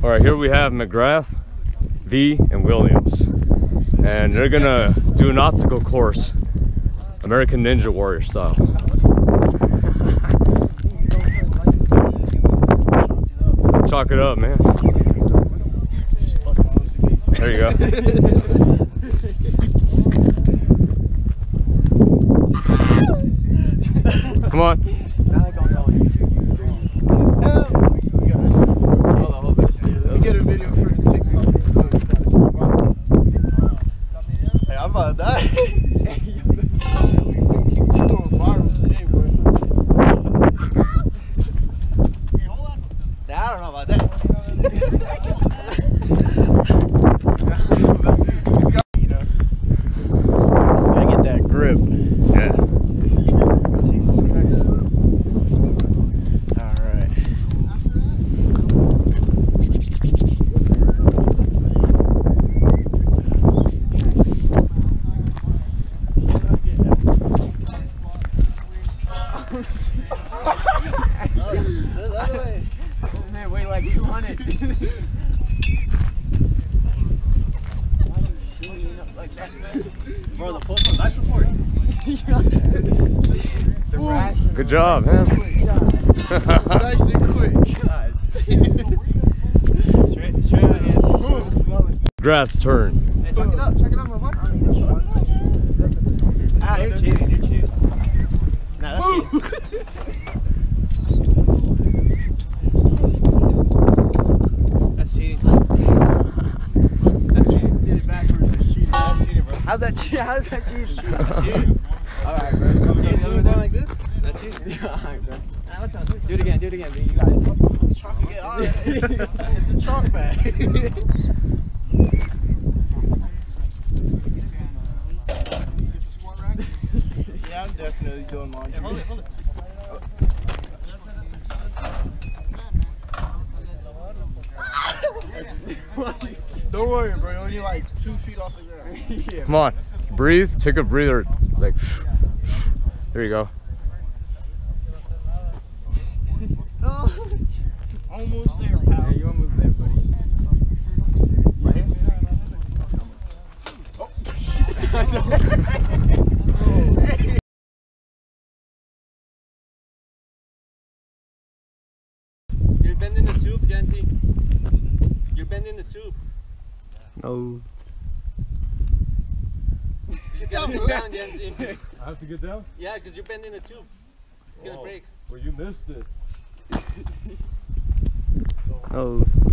All right, here we have McGrath, V, and Williams, and they're gonna do an obstacle course, American Ninja Warrior style. So chalk it up, man. There you go. Come on. Get a video for the TikTok. Hey, I'm about to die. We're going viral today, boy. Hey, hold on. Nah, I don't know about that. You know, gotta get that grip. Yeah. Jesus Christ. All right. Man, wait like 200. Bro, the post on life support. Good job, man. Nice and quick. God. Straight out of hands. McGrath's turn. Hey, check it out, my boy. Ah, you're cheating. Nah, that's cheating. That's cheating. That's cheating. Did it backwards, that's cheating. That's cheating, bro. How's that cheating? That's cheating. Alright, bro. You see what doing like this? That's cheating. Alright, bro. Do it again, B. You got it. Chalk again. Alright. Hit the chalk back. Yeah, I'm definitely doing laundry. Yeah, hold it. Don't worry, bro. You're only like 2 feet off the ground. Yeah. Come on, breathe. Take a breather. Like, there you go. Almost there, pal. Yeah, you almost there, buddy. Right here? Oh. You're bending the tube, Jancy. You're bending the tube. No. Get down, Get bro. down, Jancy. I have to get down? Yeah, because you're bending the tube. It's gonna break. Well, you missed it. Oh.